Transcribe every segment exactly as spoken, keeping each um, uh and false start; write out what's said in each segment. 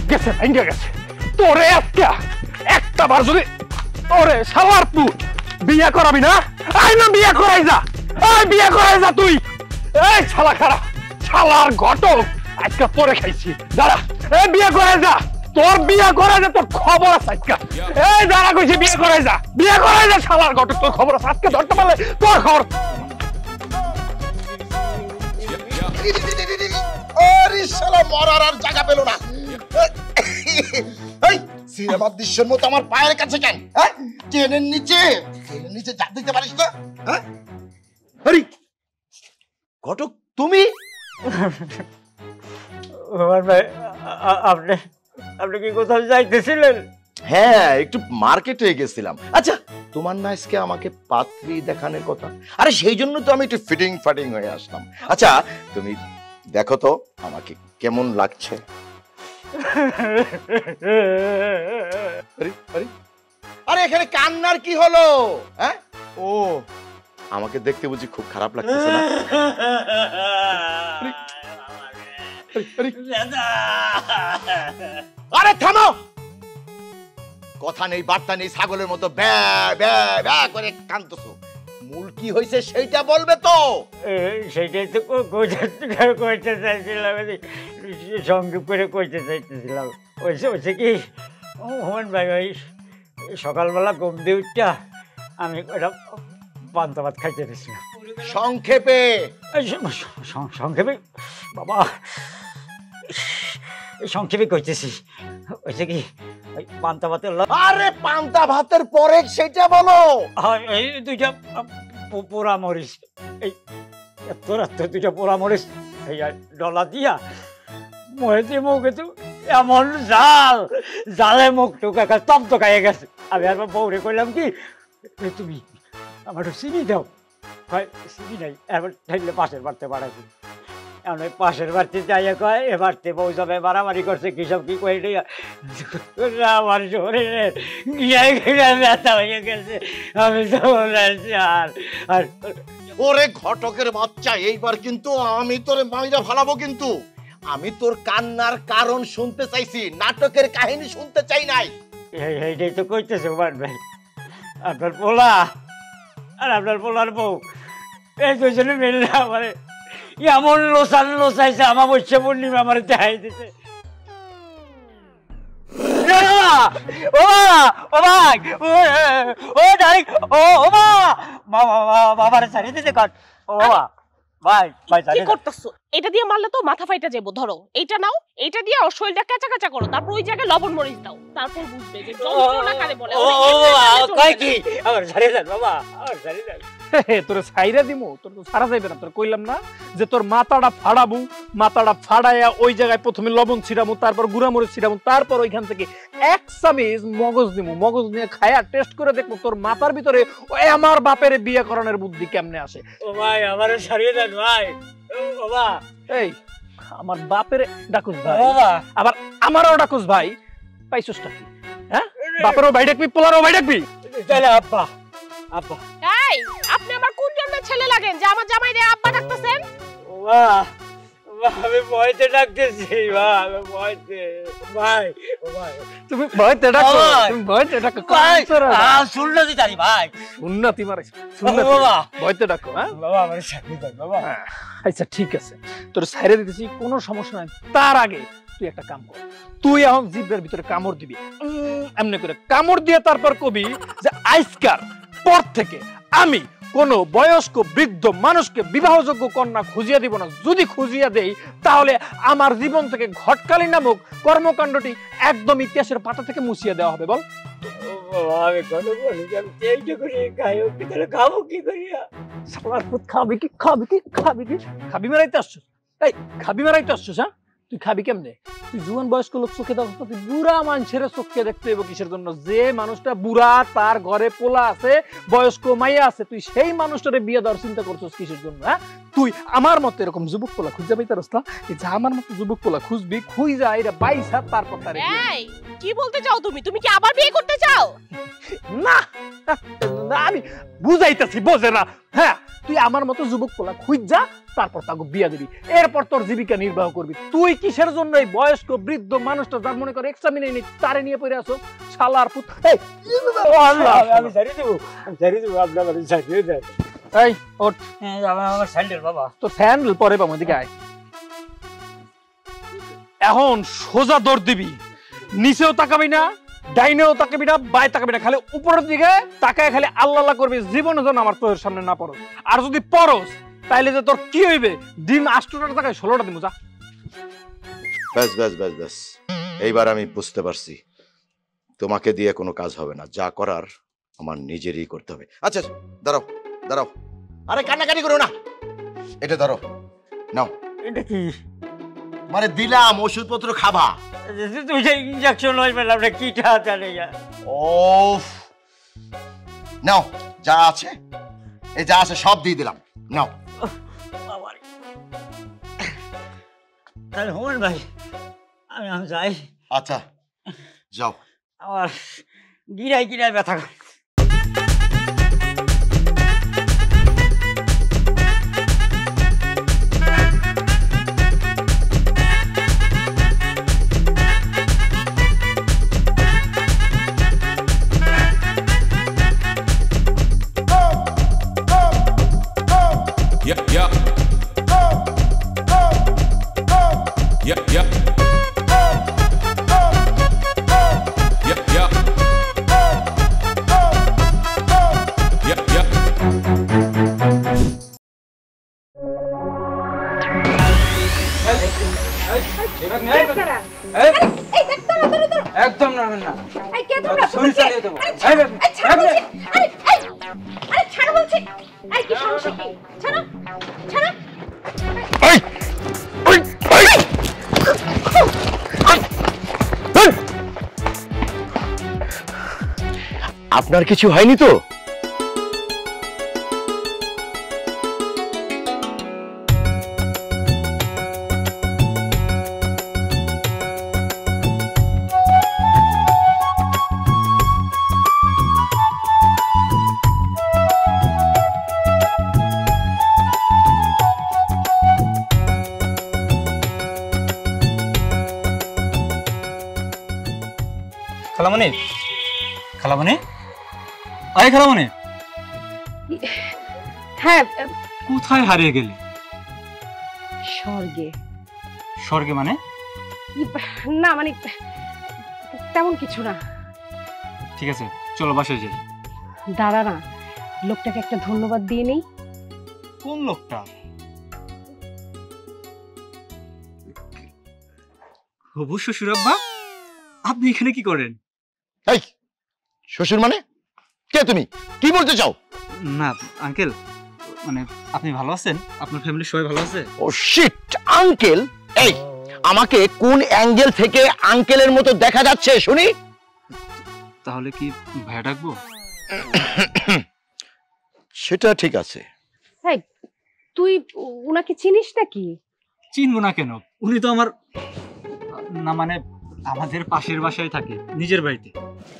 গেছে ভাঙ্গা গেছে তোরে আজকে একটা বার যদি তোরে শালার পুত বিয়ে করাবি না আই না বিয়ে করাই যা এই বিয়ে করাই যা তুই এই শালা খারা শালার ঘটক আজকে তোরে খাইছি দাঁড়া এই বিয়ে করাই যা তোর বিয়ে করাই যা তোর খবর আছে আজকে এই দাঁড়া কইছি বিয়ে করাই যা বিয়ে করাই যা শালার ঘটক তোর খবর আছে আজকে ধরতে পারলে তোর খবর আরে শালা মরার আর জায়গা পেল না এই সিনেমার দৃশ্যের মতো আমার পায়ের কাছে কেন হ্যাঁ ট্রেনের নিচে ট্রেনের নিচে যা দিতে পারিস না হ্যাঁ আরে ঘটক তুমি ওমর ভাই আপনি আপনি কি কোথাও যাইতেছিলেন? হ্যাঁ একটু মার্কেটে গেছিলাম। আচ্ছা তোমার না আজকে আমাকে পাত্রী দেখানোর কথা, আরে সেই জন্য তো আমি একটু ফিটিং ফাটিং হয়ে আসলাম। আচ্ছা তুমি দেখো তো আমাকে কেমন লাগছে। আরে এখানে কান্নার কি হলো? হ্যাঁ ও আমাকে দেখতে বুঝি খুব খারাপ লাগতেছে না? আরে থামো, কথা নেই বার্তা নেই, ছাগলের মতো ব্যা ব্যা ব্যা করে কাঁদতেছো। মূল কি হয়েছে সেইটা বলবে তো। সেইটাই তো কইতে চাইছিলাম, সংক্ষেপ করে কইতে চাইতেছিলাম। ওইসে ওইসে কি হুমান ভাই ভাই সকালবেলা ঘুম দিয়ে উঠটা আমি ওটা পান্তা ভাত খাইতে দিয়েছিলাম। সংক্ষেপে সংক্ষেপে বাবা সংক্ষেপে কইতেছি ওইসে কি পান্তা ভাতের। আরে পান্তা ভাতের পরে সেটা বলো। এই দুইটা পোড়া মরিচ, এই এত রাত্রে দুইটা পোড়া মরিচ এই ডলা দিয়া মহেতে মুখে তো এমন জাল, জালে মুখ টোকা তপ তোকাইয়ে গেছে। আমি আর বউরে কইলাম কি তুমি আমার চিনি দাও, হয় চিনি নাই। এবার ঠাইলে পাশের বাড়তে বাড়াইছি, এমন পাশের বাড়তে যাইয়া কয় এ বাড়তে বউ যাবে মারামারি করছে কি সব কি কয়ে আমার শরীরে ব্যথা হয়ে গেছে। আমি তো আর আর ওরে ঘটকের বাচ্চা, এইবার কিন্তু আমি তোর মাইরা ফালাবো। কিন্তু আমি তোর কান্নার কারণ শুনতে চাইছি, নাটকের কাহিনী শুনতে চাই নাই। এইটাই তো কইতেছে হুমান ভাই, আপনার পোলা আর আপনার পোলার বউ এই দুজনে মিললে আমার এমন লোসান লোসাইছে, আমার বসে পূর্ণিমা আমার দেখাই দিতে। ও ও ভাই ও ডাইরেক্ট ও ও মা বাবার ছাড়িয়ে দিতে কাট। ও ভাই ভাই কি করতেছো? এটা দিয়ে মারলে তো মাথা ফাইটা যাবো। ধরো এইটা নাও, এইটা দিয়ে ওর শরীরটা কাঁচা কাঁচা করো, তারপর ওই জায়গায় লবণ মরিচ দাও, তারপর বুঝবে যে যন্ত্রণা কারে বলে। ও কই কি আমার ছাড়িয়ে দেন বাবা, আমার ছাড়িয়ে দেন। তোর সাইরা দিমু, তোর তো ছাড়া যাইবে না। তোর কইলাম না যে তোর মাথাটা ফাড়াবো, মাথাটা ফাড়াইয়া ওই জায়গায় প্রথমে লবণ ছিটামু, তারপর গুঁড়া মরিচ ছিটামু, তারপর ওইখান থেকে এক চামচ মগজ দিমু। মগজ নিয়ে খায়া টেস্ট করে দেখবো তোর মাথার ভিতরে ওই আমার বাপের বিয়ে করানোর বুদ্ধি কেমনে আসে। ও ভাই আমারে ছাড়িয়ে দেন ভাই। ও বাবা এই আমার বাপের ডাকুস ভাই, আবার আমারও ডাকুস ভাই, পাইছসটা কি? হ্যাঁ বাপেরও ভাই ডাকবি, পোলারও ভাই ডাকবি? তাহলে আব্বা আব্বা। এই আপনি আমার কোন জন্মের ছেলে লাগেন যে আমার জামাইরে আব্বা ডাকতেছেন? বাহ আমি ভয়তে ডাকতেছি ভাই, আমি ভয়তে ভাই। ও ভাই তুমি ভয়তে ডাকো, তুমি ভয়তে ডাকো ভাই। আ শুননাতি জানি ভাই, উন্নতি মারে শুননাতি বাবা ভয়তে ডাকো। হ্যাঁ বাবা আমারে ছাড়িয়ে দেন বাবা। আচ্ছা ঠিক আছে, তোর ছাইরে দিতেছি, কোনো সমস্যা নাই। তার আগে তুই একটা কাম কর, তুই এখন জিভের ভিতরে কামড় দিবি, এমনি করে কামড় দিয়ে তারপর কবি যে আজকার পর থেকে আমি কোন বয়স্ক বৃদ্ধ মানুষকে বিবাহযোগ্য কন্যা খুঁজিয়া দিব না। যদি খুঁজিয়া দেই তাহলে আমার জীবন থেকে ঘটকালি নামক কর্মকাণ্ডটি একদম ইতিহাসের পাতা থেকে মুছিয়ে দেওয়া হবে। বল আমি কোন বলি এইটা করে খাইও কি তাহলে খাবো কি করিয়া? শালার পুত, খাবি কি খাবি কি খাবি কি খাবি মারাইতে আসছিস? এই খাবি মারাইতে আসছিস? হ্যাঁ তুই খাবি কেমনে? তুই জুয়ান বয়স্ক লোক চোখে দাও, তুই বুড়া মানুষের চোখে দেখতে হইব কিসের জন্য? যে মানুষটা বুড়া, তার ঘরে পোলা আছে, বয়স্ক মাইয়া আছে, তুই সেই মানুষটারে বিয়ে দেওয়ার চিন্তা করছিস কিসের জন্য? হ্যাঁ তুই আমার মতো এরকম যুবক পোলা খুঁজে পাইতারস না? এই যে আমার মতো যুবক পোলা খুঁজবি, খুঁজা এরা বাইশ হাত তারপর তার। এই কি বলতে চাও তুমি? তুমি কি আবার বিয়ে করতে চাও? না আমি বুঝাইতেছি, বোঝে না। হ্যাঁ তুই আমার মতো যুবক পোলা খুঁজ যা, তারপর তাকে বিয়া দিবি, এরপর তোর জীবিকা নির্বাহ করবি। তুই কিসের জন্য এই বয়স্ক বৃদ্ধ মানুষটা যার মনে করে এক্সামিনে নি তারে নিয়ে পড়ে আসো শালার পুত। এই আমি ছাড়িয়ে দেবো, আমি ছাড়িয়ে দেবো, আপনার বাড়ি ছাড়িয়ে দেন। এই ওঠ, আমার আমার স্যান্ডেল বাবা। তো স্যান্ডেল পরে পাবো, এদিকে আয়। এখন সোজা দৌড় দিবি, নিচেও তাকাবি না, ডাইনেও তাকাবি না, বাই তাকাবি না, খালি উপরের দিকে তাকায় খালি আল্লাহ আল্লাহ করবি, জীবনে যেন আমার তোর সামনে না পড়স। আর যদি পড়স তাইলে যে তোর কি হইবে, ডিম আষ্টটার জায়গায় ষোলোটা দিমু, যা। ব্যাস ব্যাস ব্যাস ব্যাস, এইবার আমি বুঝতে পারছি তোমাকে দিয়ে কোনো কাজ হবে না, যা করার আমার নিজেরই করতে হবে। আচ্ছা দাঁড়াও দাঁড়াও, আরে কান্নাকাটি করো না, এটা ধরো, নাও। এটা কি? মানে দিলাম ওষুধপত্র খাবা। তুই যে ইঞ্জেকশন হয়ে পেলাম না, কি জানে? ওফ, নাও যা আছে, এই যা আছে সব দিয়ে দিলাম, নাও। তাহলে হুমান ভাই, আমি আমি যাই। আচ্ছা যাও। আমার গিরাই গিরাই ব্যথা করে। Yep, yep. Yep, yep. Yep, yep. Yep, yep. একদম নড়বেন না, এই কে তোমরা? শরীর চালিয়ে দেবো। আরে ছাড়ো, এই ছাড়ো বলছি। আরে এই আরে ছাড়ো বলছি। এই কি সমস্যা কি? ছাড়ো ছাড়ো। এই ওই ওই আপনার কিছু হয়নি তো? খালামণি, খালামণি, আরে খালামণি, হ্যাঁ, কোথায় হারিয়ে গেলে? স্বর্গে। স্বর্গে মানে? না মানে তেমন কিছু না। ঠিক আছে, চলো বাসায় যাই। দাঁড়া না, লোকটাকে একটা ধন্যবাদ দিয়ে নেই। কোন লোকটা? হবু শ্বশুর আব্বা, আপনি এখানে কি করেন? এই শ্বশুর মানে কে? তুমি কি বলতে চাও? না আঙ্কেল, মানে আপনি ভালো আছেন? আপনার ফ্যামিলি সবাই ভালো আছে? Oh shit, uncle? এই আমাকে কোন অ্যাঙ্গেল থেকে আঙ্কেলের মতো দেখা যাচ্ছে শুনি? তাহলে কি ভাইয়া ডাকবো? সেটা ঠিক আছে। এই তুই উনাকে চিনিস নাকি? চিনবো না কেন, উনি তো আমার, না মানে আমাদের পাশের বাসায় থাকে, নিজের বাড়িতে।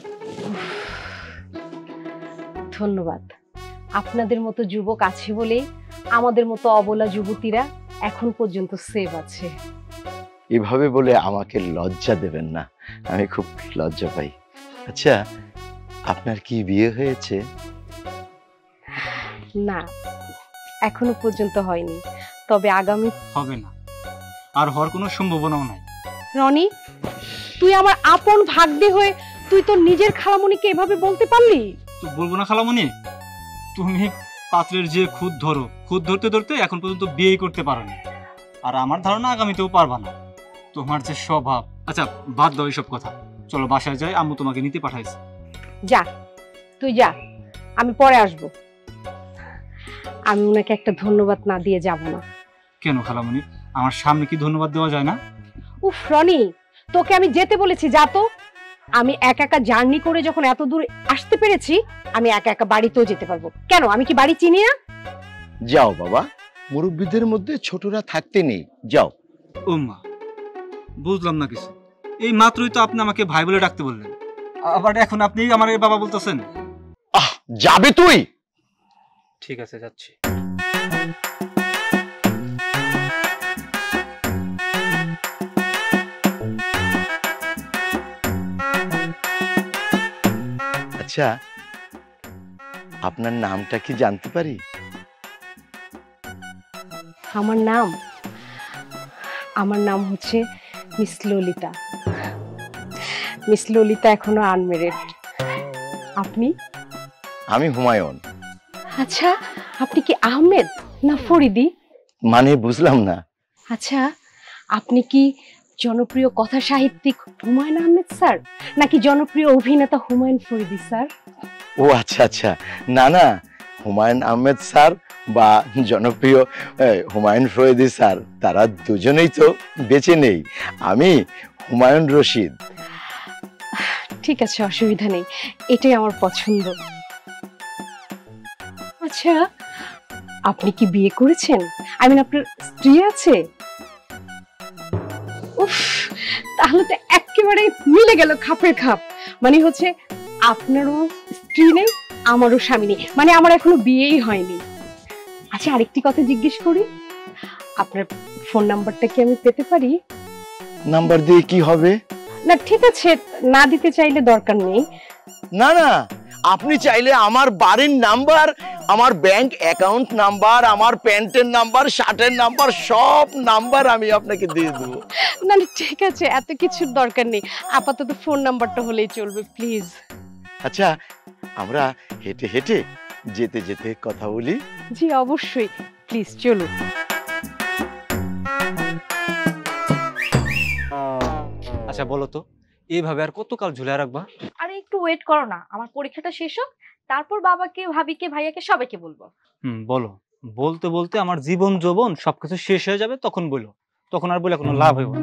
ধন্যবাদ। আপনাদের মতো যুবক আছে বলে আমাদের মতো অবলা যুবতীরা এখন পর্যন্ত সেভ আছে। এভাবে বলে আমাকে লজ্জা দেবেন না, আমি খুব লজ্জা পাই। আচ্ছা আপনার কি বিয়ে হয়েছে? না, এখনো পর্যন্ত হয়নি, তবে আগামী হবে না, আর হওয়ার কোনো সম্ভাবনাও নাই। রনি, তুই আমার আপন ভাগ্নে হয়ে তুই তোর নিজের খালামণিকে এভাবে বলতে পারলি? তো বলবো না খালামণি, তুমি পাত্রের যে খুদ ধরো, খুদ ধরতে ধরতে এখন পর্যন্ত বিয়ে করতে পারোনি, আর আমার ধারণা আগামীতেও পারবা না। তোমার যে স্বভাব। আচ্ছা বাদ দাও এইসব কথা, চলো বাসায় যাই, আম্মু তোমাকে নিতে পাঠাইছে। যা, তুই যা, আমি পরে আসবো। আমি ওনাকে একটা ধন্যবাদ না দিয়ে যাব না। কেন খালামণি, আমার সামনে কি ধন্যবাদ দেওয়া যায় না? উফ রনি, তোকে আমি যেতে বলেছি, যা তো। আমি একা একা জার্নি করে যখন এত দূর আসতে পেরেছি, আমি একা একা বাড়িতেও যেতে পারবো। কেন, আমি কি বাড়ি চিনি না? যাও বাবা, মুরব্বীদের মধ্যে ছোটরা থাকতে নেই, যাও। ও মা, বুঝলাম না কিছু। এই মাত্রই তো আপনি আমাকে ভাই বলে ডাকতে বললেন, আবার এখন আপনি আমার বাবা বলতেছেন। আহ, যাবে তুই? ঠিক আছে, যাচ্ছি। আচ্ছা, আপনার নামটা কি জানতে পারি? আমার নাম আমার নাম হচ্ছে মিস ললিতা। মিস ললিতা এখনো আনমেরিড। আপনি? আমি হুমায়ুন। আচ্ছা, আপনি কি আহমেদ না ফরিদি? মানে বুঝলাম না। আচ্ছা, আপনি কি জনপ্রিয় কথা সাহিত্যিক হুমায়ুন আহমেদ স্যার নাকি জনপ্রিয় অভিনেতা হুমায়ুন ফরিদি স্যার? ও আচ্ছা আচ্ছা, না না, হুমায়ুন আহমেদ স্যার বা জনপ্রিয় হুমায়ুন ফরিদি স্যার তারা দুজনেই তো বেঁচে নেই। আমি হুমায়ুন রশিদ। ঠিক আছে, অসুবিধা নেই, এটাই আমার পছন্দ। আচ্ছা, আপনি কি বিয়ে করেছেন? আই মিন আপনার স্ত্রী আছে? উফ, তাহলে তো একেবারে মিলে গেল খাপের খাপ। মানে হচ্ছে আপনারও স্ত্রী নেই, আমারও স্বামী নেই, মানে আমার এখনো বিয়েই হয়নি। আচ্ছা, আরেকটি কথা জিজ্ঞেস করি, আপনার ফোন নাম্বারটা কি আমি পেতে পারি? নাম্বার দিয়ে কি হবে? না ঠিক আছে, না দিতে চাইলে দরকার নেই। না না, আপনি চাইলে আমার বাড়ির নাম্বার, আমার ব্যাংক অ্যাকাউন্ট নাম্বার, আমার প্যান্টের নাম্বার, শার্টের নাম্বার, সব নাম্বার আমি আপনাকে দিয়ে দেবো। না না ঠিক আছে, এত কিছুর দরকার নেই, আপাতত ফোন নাম্বারটা হলেই চলবে প্লিজ। আচ্ছা, আমরা হেঁটে হেঁটে যেতে যেতে কথা বলি। জি অবশ্যই, প্লিজ চলুন। আচ্ছা বলো তো, এইভাবে আর কতকাল ঝুলে রাখবা? আরে একটু ওয়েট করো না, আমার পরীক্ষাটা শেষ হোক, তারপর বাবাকে, ভাবিকে, ভাইয়াকে সবাইকে বলবো। হুম বলো। বলতে বলতে আমার জীবন যৌবন সবকিছু শেষ হয়ে যাবে, তখন বলো। তখন আর বলে কোনো লাভ হইব না।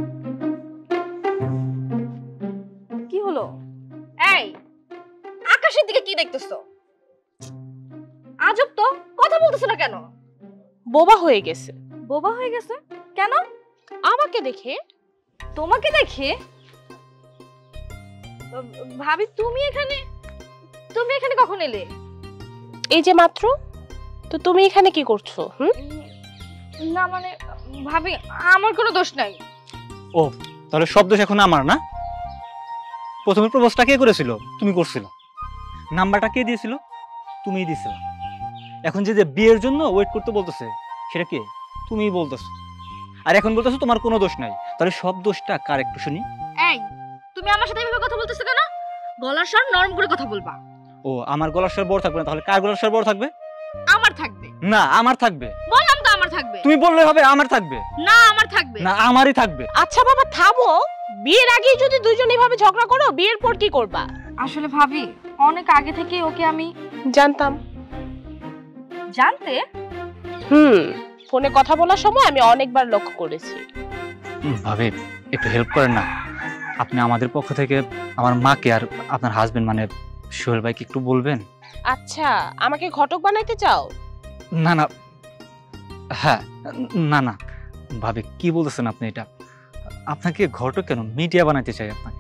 কি হলো? এই, আকাশের দিকে কি দেখতেছো? আজব তো, কথা বলতেছো না কেন? বোবা হয়ে গেছে। বোবা হয়ে গেছে কেন? আমাকে দেখে। তোমাকে দেখে? ভাবি তুমি এখানে, তুমি এখানে কখন এলে? এই যে মাত্র। তো তুমি এখানে কি করছো? হুম? না মানে ভাবি, আমার কোনো দোষ নাই। ও, তাহলে সব দোষ এখন আমার না? প্রথমে প্রপোজটা কে করেছিল? তুমি করছিল। নাম্বারটা কে দিয়েছিল? তুমিই দিয়েছিল। এখন যে যে বিয়ের জন্য ওয়েট করতে বলতেছে, সেটা কে? তুমিই বলতেছো। আর এখন বলতেছো তোমার কোনো দোষ নাই। তাহলে সব দোষটা কার একটু শুনি? এই, তুমি আমার সাথে এভাবে কথা বলতেছো কেন? গলার স্বর নরম করে কথা বলবা। ও, আমার গলার স্বর বড় থাকবে না, তাহলে কার গলার স্বর বড় থাকবে? আমার থাকবে। না, আমার থাকবে। বললাম তো আমার থাকবে। তুমি বললে হবে আমার থাকবে। না, আমার থাকবে। না, আমারই থাকবে। আচ্ছা বাবা থামো। বিয়ের আগেই যদি দুইজন এভাবে ঝগড়া করো, বিয়ের পর কি করবা? আসলে ভাবি, অনেক আগে থেকে ওকে আমি জানতাম। জানতে? হুম, ফোনে কথা বলার সময় আমি অনেকবার লক্ষ্য করেছি। ভাবি, একটু হেল্প করেন না? আপনি আমাদের পক্ষ থেকে আমার মাকে আর আপনার হাজবেন্ড মানে সোহেল ভাইকে একটু বলবেন। আচ্ছা, আমাকে ঘটক বানাইতে চাও? না না, হ্যাঁ, না না ভাবি, কি বলতেছেন আপনি? এটা আপনাকে ঘটক কেন, মিডিয়া বানাইতে চাই আপনাকে।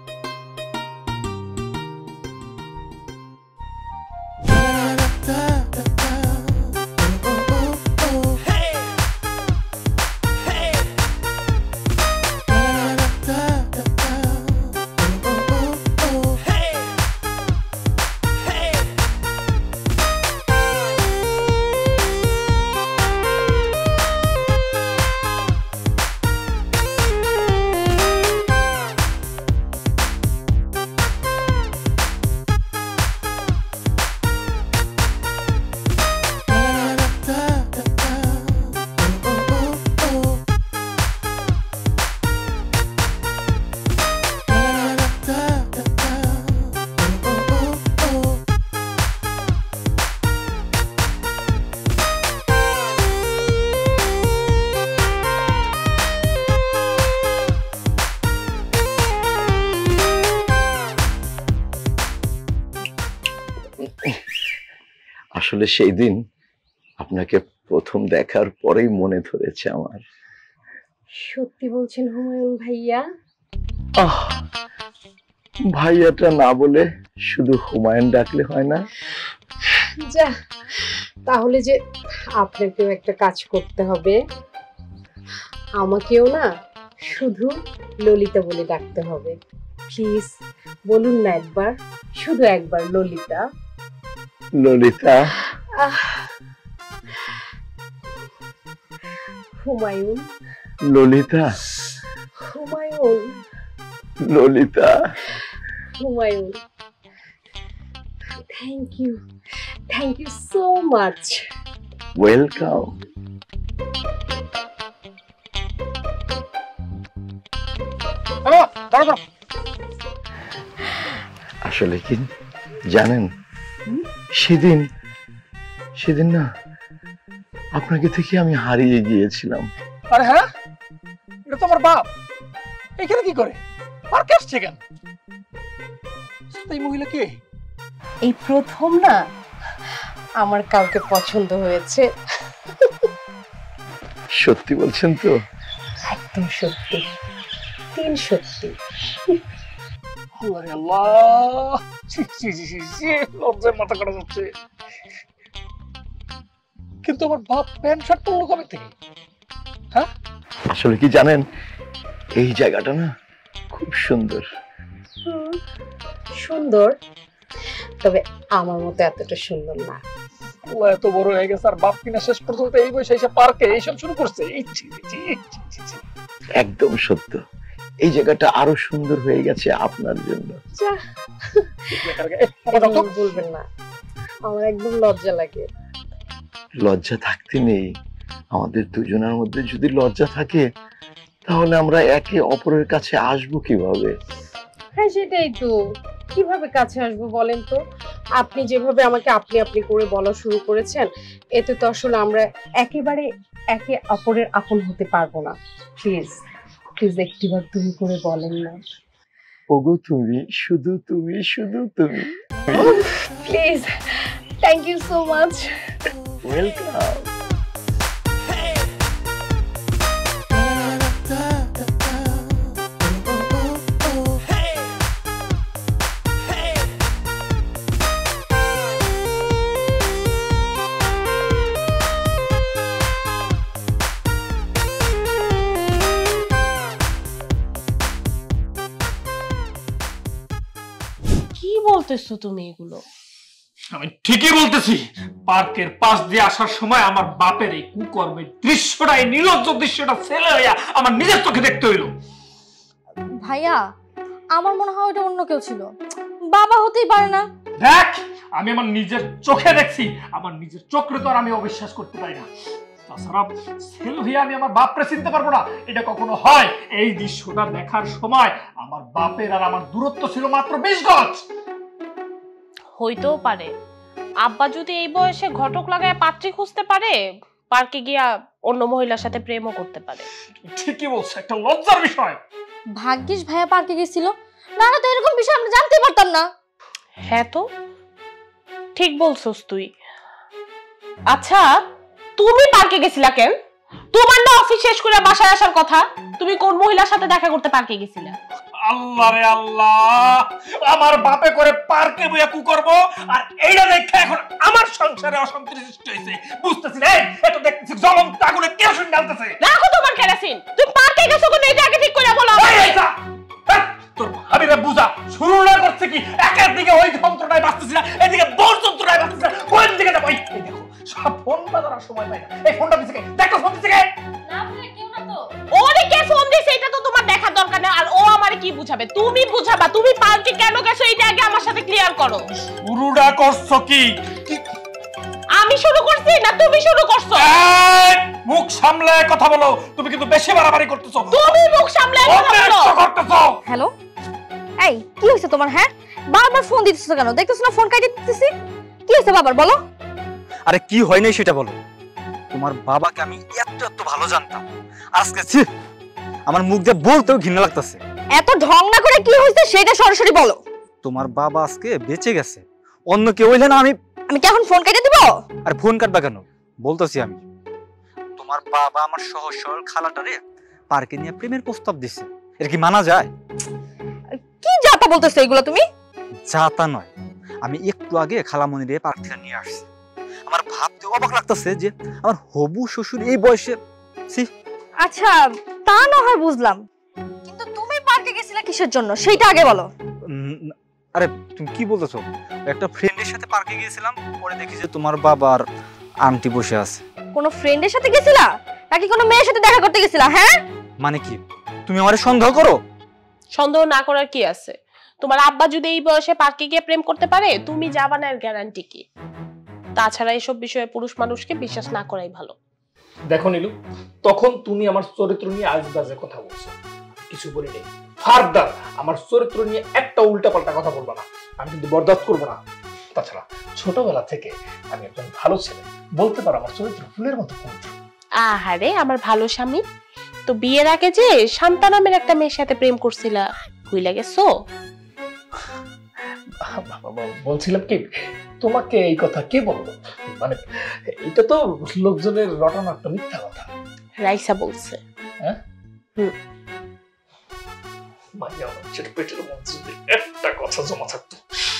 আসলে সেই দিন আপনাকে প্রথম দেখার পরেই মনে ধরেছে আমার। সত্যি বলছেন হুমায়ুন ভাইয়া? আহ, ভাইয়াটা না বলে শুধু হুমায়ুন ডাকলে হয় না? যা, তাহলে যে আপনাকেও একটা কাজ করতে হবে, আমাকেও না শুধু ললিতা বলে ডাকতে হবে। প্লিজ বলুন না একবার, শুধু একবার Lalita. Lalita. Humayun. Lalita. Humayun. Lalita. Humayun. Thank you, thank you so much. Welcome. আসলে কি জানেন, সেদিন সেদিন না আপনাকে থেকে আমি হারিয়ে গিয়েছিলাম। আরে হ্যাঁ, এটা তো আমার বাপ। এখানে কি করে? পার্কে আসছে কেন? এই মহিলা কে? এই প্রথম না আমার কাউকে পছন্দ হয়েছে। সত্যি বলছেন তো? একদম সত্যি, তিন সত্যি। আরে আল্লাহ, ছি ছি ছি ছি ছি, লজ্জায় মাথা কাটা যাচ্ছে। কিন্তু আমার বাপ প্যান্ট শার্ট পরলো কবে থেকে? হ্যাঁ, আসলে কি জানেন, এই জায়গাটা না খুব সুন্দর। সুন্দর, তবে আমার মতো এতটা সুন্দর না। আল্লাহ এত বড় হয়ে গেছে আর বাপ কিনা শেষ পর্যন্ত এই বয়সে এসে পার্কে এইসব শুরু করছে। এই ছি ছি ছি ছি। একদম সত্য, এই জায়গাটা আরো সুন্দর হয়ে গেছে আপনার জন্য। বলবেন না, আমার একদম লজ্জা লাগে। লজ্জা থাকতে নেই, আমাদের দুজনের মধ্যে যদি লজ্জা থাকে তাহলে আমরা একে অপরের কাছে আসবো কিভাবে? হ্যাঁ সেটাই তো, কিভাবে কাছে আসবো বলেন তো? আপনি যেভাবে আমাকে আপনি আপনি করে বলা শুরু করেছেন, এতে তো আসলে আমরা একেবারে একে অপরের আপন হতে পারবো না। প্লিজ প্লিজ একটিবার তুমি করে বলেন না। ওগো তুমি, শুধু তুমি, শুধু তুমি। Please, thank you so much. Welcome. কি বলতেছো তুমি এগুলো? আমি ঠিকই বলতেছি। পার্কের পাশ দিয়ে আসার সময় আমার বাপের এই কুকর্মের দৃশ্যটা, এই নির্লজ্জ দৃশ্যটা ছেলে হইয়া আমার নিজের চোখে দেখতে হইল। ভাইয়া, আমার মনে হয় ওটা অন্য কেউ ছিল, বাবা হতেই পারে না। দেখ, আমি আমার নিজের চোখে দেখছি, আমার নিজের চোখে তো আর আমি অবিশ্বাস করতে পারি না। তাছাড়া ছেলে হইয়া আমি আমার বাপরে চিনতে পারবো না, এটা কখনো হয়? এই দৃশ্যটা দেখার সময় আমার বাপের আর আমার দূরত্ব ছিল মাত্র বিশ গজ। হইতেও পারে আব্বা যদি এই বয়সে ঘটক লাগায় পাত্রী খুঁজতে পারে, পার্কে গিয়া অন্য মহিলার সাথে প্রেমও করতে পারে। ঠিকই বলছো, একটা লজ্জার বিষয়। ভাগ্যিস ভাইয়া পার্কে গেছিল, না না তো এরকম বিষয় আমরা জানতে পারতাম না। হ্যাঁ তো, ঠিক বলছস তুই। আচ্ছা, তুমি পার্কে গেছিলা কেন? তোমার না অফিস শেষ করে বাসায় আসার কথা, তুমি কোন মহিলার সাথে দেখা করতে পার্কে গেছিলা? আল্লাহ রে আল্লাহ, আমার বাপে করে পার্কে বইয়া কু করব, আর এইটা দেখে এখন আমার সংসারে অশান্তি সৃষ্টি হইছে। বুঝতেছি না, এটা দেখতেছি জ্বলন্ত আগুনে কেরোসিন ঢালতেছে। রাখো তোমার কেরোসিন, তুমি পার্কে গেছো কোন, এটা আগে ঠিক করে বলো। তোর ভাবিরে বুঝা শুরু না করছে কি? একের দিকে ওই যন্ত্রটাই বাঁচতেছি না, এদিকে বোর যন্ত্রটাই বাঁচতেছি না, কোন দিকে যাবো? এই দেখো, সব ফোন বাজানোর সময় পাই না। এই ফোনটা দিছে কে? দেখো ফোন দিছে কে? না ভাইয়া, কেউ না তো। ওরে কে ফোন দিছে এটা তো তোমার দেখার দরকার নেই, আর ও আমারে কি বুঝাবে? তুমি বুঝাবা। তুমি পার্কে কেন গেছো এটা আগে আমার সাথে ক্লিয়ার করো। শুরুটা করছো কি? আমি শুরু করছি না তুমি শুরু করছো? এই, মুখ সামলায় কথা বলো, তুমি কিন্তু বেশি বাড়াবাড়ি করতেছো। তুমি মুখ সামলায় কথা বলো। অতিরিক্ত করতেছো। হ্যালো, এই কি হয়েছে তোমার? হ্যাঁ, বারবার ফোন দিতেছো কেন? দেখতেছো না ফোন কাটিয়ে দিতেছি। কি হয়েছে বাবার, বলো। আরে কি হয় নাই সেটা বলো। তোমার বাবাকে আমি এত এত ভালো জানতাম, আজকে ছি, আমার মুখ দিয়ে বলতেও ঘৃণা লাগতেছে। এত ঢং না করে কি হয়েছে সেটা সরাসরি বলো। তোমার বাবা আজকে বেঁচে গেছে, অন্য কেউ হইলে না আমি আমি কি এখন ফোন কেটে দিব? আর ফোন কাটবা কেন? বলতেছি আমি, তোমার বাবা আমার সহজ সরল খালাটারে পার্কে নিয়ে প্রেমের প্রস্তাব দিছে। এর কি মানা যায়? কি যাতা বলতেছো এগুলো তুমি? যাতা নয়, আমি একটু আগে খালামণিরে পার্ক থেকে নিয়ে আসছি। আমার ভাবতে অবাক লাগতেছে যে আমার হবু শ্বশুর এই বয়সে। ছি, আচ্ছা তা না হয় বুঝলাম, কিন্তু তুমি পার্কে গেছিলে কিসের জন্য সেইটা আগে বলো। উম, আরে তুমি কি বলতেছো? একটা ফ্রেন্ডের সাথে পার্কে গিয়েছিলাম, পরে দেখি যে তোমার বাবার আন্টি বসে আছে। কোনো ফ্রেন্ডের সাথে গেছিলা নাকি কোনো মেয়ের সাথে দেখা করতে গেছিলা? হ্যাঁ মানে কি তুমি আমারে সন্দেহ করো? সন্দেহ না করার কি আছে? তোমার আব্বা যদি এই বয়সে পার্কে গিয়ে প্রেম করতে পারে, তুমি যাবা না এর গ্যারান্টি কি? তাছাড়া এসব বিষয়ে পুরুষ মানুষকে বিশ্বাস না করাই ভালো। দেখো নীলু, তখন তুমি আমার চরিত্র নিয়ে আজবাজে কথা বলছো, কিছু বলি নেই। ফার্দার আমার চরিত্র নিয়ে একটা উল্টাপাল্টা কথা বলবো না, আমি কিন্তু বরদাস্ত করবো না। তাছাড়া ছোটবেলা থেকে আমি একজন ভালো ছেলে, বলতে পারো আমার চরিত্র ফুলের মতো পবিত্র। আহারে আমার ভালো স্বামী, তো বিয়ের আগে যে শান্তা নামের একটা মেয়ের সাথে প্রেম করছিলা, ভুলে গেছো? বলছিলাম কি, তোমাকে এই কথা কে বলবো? মানে এটা তো লোকজনের রটানো একটা মিথ্যা কথা। রাইসা বলছে। হ্যাঁ হুম। মাইয়া হচ্ছে পেটের মধ্যে যদি একটা কথা জমা থাকতো।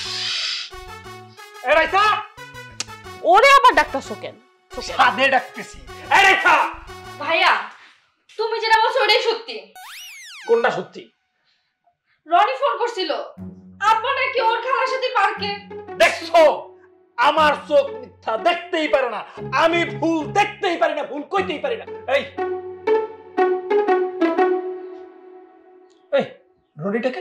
এ রাইসা, ওরে আবার ডাকতাছো কেন? সাদে ডাকতেছি। এ রাইসা ভাইয়া, তুমি যেটা বলছো ওটাই সত্যি। কোনটা সত্যি? রনি ফোন করছিল আপা নাকি ওর খালার সাথে পার্কে। দেখছো, আমার চোখ মিথ্যা দেখতেই পারে না, আমি ভুল দেখতেই পারি না, ভুল কইতেই পারি না। এই এই রনিটাকে,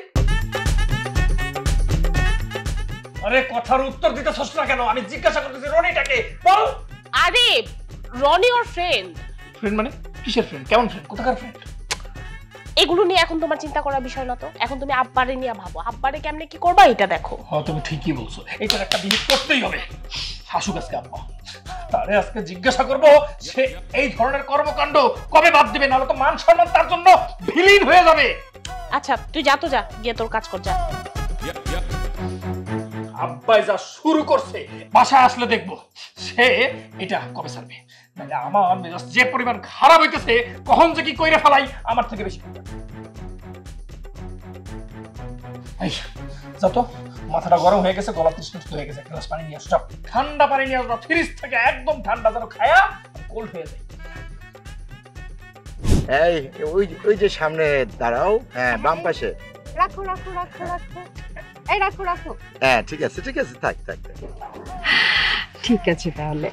আরে কথার উত্তর দিতেছস না কেন? আমি জিজ্ঞাসা করতেছি রনিটাকে বল। আরে রনি ওর ফ্রেন্ড। ফ্রেন্ড মানে কিসের ফ্রেন্ড? কেমন ফ্রেন্ড? কোথাকার ফ্রেন্ড? এগুলো নিয়ে এখন তোমার চিন্তা করার বিষয় না তো। এখন তুমি আব্বারে নিয়ে ভাবো, আব্বারে কেমনে কি করবা এটা দেখো। হ্যাঁ তুমি ঠিকই বলছো, এটার একটা বিহিত করতেই হবে। হাসুক আজকে আব্বা, তারে আজকে জিজ্ঞাসা করব সে এই ধরনের কর্মকাণ্ড কবে বাদ দিবে, নাহলে তো মান সম্মান তার জন্য বিলীন হয়ে যাবে। আচ্ছা তুই যা তো যা, গিয়ে তোর কাজ কর যা। Yep, yep. আব্বাই যা শুরু করছে, বাসায় আসলে দেখবো সে এটা কবে ছাড়বে। নাহলে আমার মেজাজ যে পরিমাণ খারাপ হইতেছে, কখন যে কি কইরে ফেলাই আমার থেকে বেশি। এই যত মাথাটা গরম হয়ে গেছে, গলা তৃষ্ণার্ত হয়ে গেছে, গ্লাস পানি নিয়ে আসো, ঠান্ডা পানি নিয়ে আসো, ফ্রিজ থেকে একদম ঠান্ডা, যেন খায়া কোল্ড হয়ে যায়। এই ওই ওই যে সামনে দাঁড়াও, হ্যাঁ বাম পাশে। রাখো রাখো রাখো রাখো, এই রাখো রাখো। হ্যাঁ ঠিক আছে ঠিক আছে, থাক থাক থাক। ঠিক আছে তাহলে।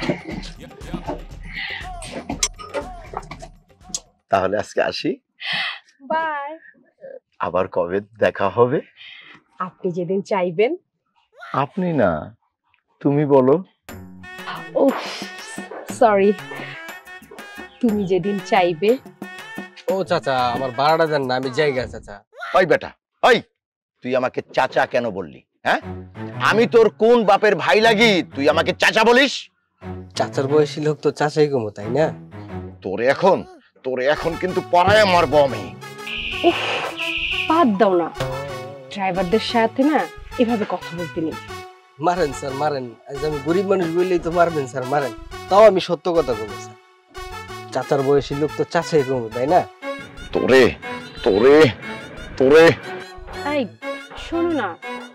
তাহলে আজকে আসি, বাই। আবার কবে দেখা হবে? আপনি যেদিন চাইবেন। আপনি না, তুমি বলো। ও সরি, তুমি যেদিন চাইবে। ও চাচা, আমার ভাড়াটা দেন না, আমি জায়গা চাচা। ওই বেটা, ওই তুই আমাকে চাচা কেন বললি? হ্যাঁ, আমি তোর কোন বাপের ভাই লাগি তুই আমাকে চাচা বলিস? চাচার বয়সী লোক তো চাচাই কমো, তাই না? তোরে এখন তোরে এখন কিন্তু পড়ায় মারবো আমি। উফ, বাদ দাও না, ড্রাইভারদের সাথে না এভাবে কথা বলতে নেই। মারেন স্যার মারেন, আজ আমি গরিব মানুষ বললেই তো মারবেন স্যার, মারেন। তাও আমি সত্য কথা বলবো স্যার, চাচার বয়সী লোক তো চাচাই কমো, তাই না? তোরে তোরে তোরে এই শোনো না।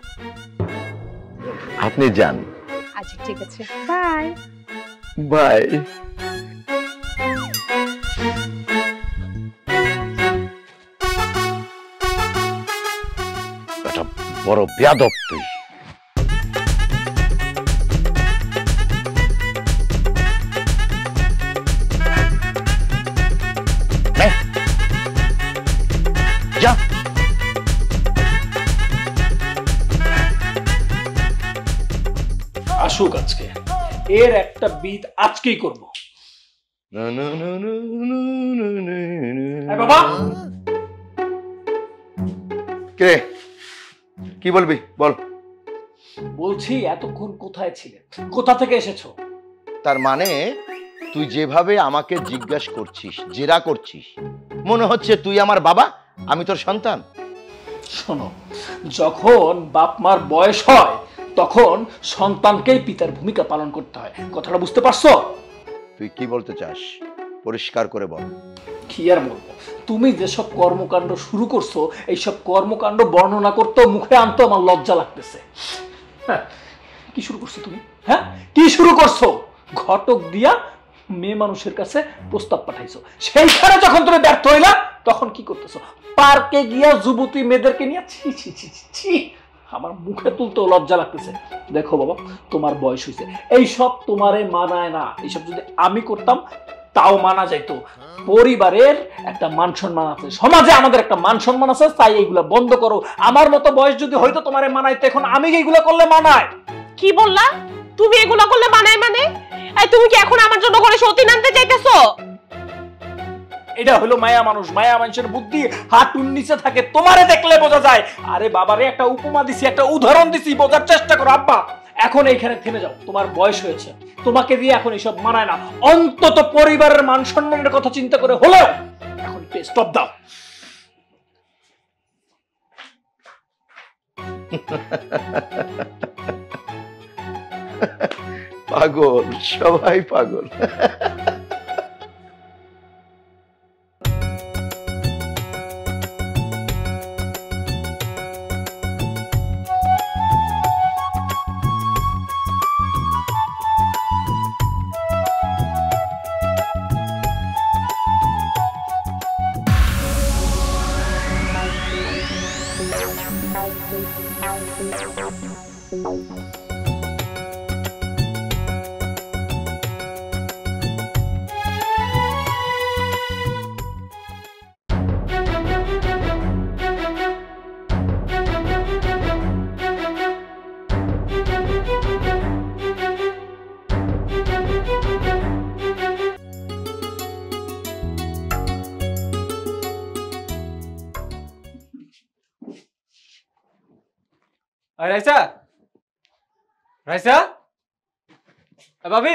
আপনি যান। আচ্ছা ঠিক আছে, বাই বাই। এটা বড় বেয়াদব তুই। যা। আসুক আজকে, এর একটা বিট আজকেই করবো। বাবা কে কি বলবি বল। বলছি এতক্ষণ কোথায় ছিলে, কোথা থেকে এসেছো? তার মানে তুই যেভাবে আমাকে জিজ্ঞাসা করছিস, জেরা করছিস, মনে হচ্ছে তুই আমার বাবা, আমি তোর সন্তান। শোনো, যখন বাপ মার বয়স হয় তখন সন্তানকেই পিতার ভূমিকা পালন করতে হয়, কথাটা বুঝতে পারছো? তুই কি বলতে চাস পরিষ্কার করে বল। কি আর বলবো, তুমি যেসব কর্মকাণ্ড শুরু করছো, এইসব কর্মকাণ্ড বর্ণনা করতেও মুখে আনতেও আমার লজ্জা লাগতেছে। হ্যাঁ কি শুরু করছো তুমি? হ্যাঁ কি শুরু করছো? ঘটক দিয়া মেয়ে মানুষের কাছে প্রস্তাব পাঠাইছো, সেইখানে যখন তুমি ব্যর্থ হইলা তখন কি করতেছো? পার্কে গিয়া যুবতী মেয়েদেরকে নিয়ে ছি ছি ছি ছি, আমার মুখে তুলতে লজ্জা লাগতেছে। দেখো বাবা, তোমার বয়স হয়েছে, এইসব তোমারে মানায় না। এইসব যদি আমি করতাম তাও মানা যাইতো। পরিবারের একটা মান সম্মান আছে, সমাজে আমাদের একটা মান সম্মান আছে, তাই এইগুলা বন্ধ করো। আমার মতো বয়স যদি হয়তো তোমারে মানাইতো, এখন আমি এইগুলা করলে মানায়? কি বললা তুমি? এগুলা করলে মানায় মানে? এই তুমি কি এখন আমার জন্য করে সতীন আনতে চাইতেছো? এটা হলো মায়া মানুষ, মায়া মানুষের বুদ্ধি হাঁটুর নিচে থাকে, তোমারে দেখলে বোঝা যায়। আরে বাবারে একটা উপমা দিছি, একটা উদাহরণ দিছি, বোঝার চেষ্টা করো। আব্বা এখন এইখানে থেমে যাও, তোমার বয়স হয়েছে, তোমাকে দিয়ে এখন এইসব মানায় না। অন্তত পরিবারের মান সম্মানের কথা চিন্তা করে হলেও এখন স্টপ দাও। পাগল, সবাই পাগল। রাইসা, রাইসা, ভাবি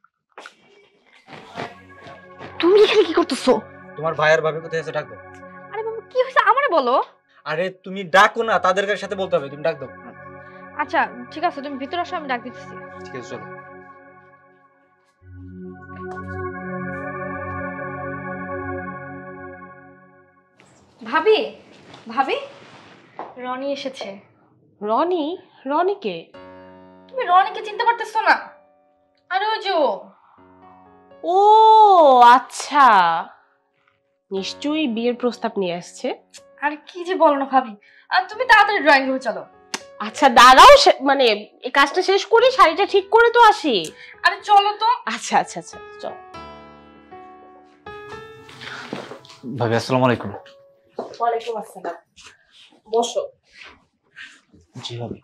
তুমি এখানে কি করতেছো? তোমার ভাই আর ভাবি কোথায় আছে? ডাক দাও। আরে বাবা কি হয়েছে আমারে বলো। আরে তুমি ডাকো না, তাদের সাথে বলতে হবে, তুমি ডাক দাও। আচ্ছা ঠিক আছে, তুমি ভিতরে আসো, আমি ডাক দিতেছি। ঠিক আছে চলো। ভাবি, ভাবি রনি এসেছে। রনি? রনিকে? তুমি রনিকে চিনতে পারতেছো না? আরে ওই যে ও আচ্ছা, নিশ্চয়ই বিয়ের প্রস্তাব নিয়ে আসছে। আরে কি যে বলো না ভাবি, আর তুমি তাড়াতাড়ি ড্রয়িং রুমে চলো। আচ্ছা দাঁড়াও, মানে এই কাজটা শেষ করে শাড়িটা ঠিক করে তো আসি। আরে চলো তো। আচ্ছা আচ্ছা আচ্ছা চল। ভাবি আসসালামু আলাইকুম। ওয়ালাইকুম আসসালাম, বসো। জি ভাবি।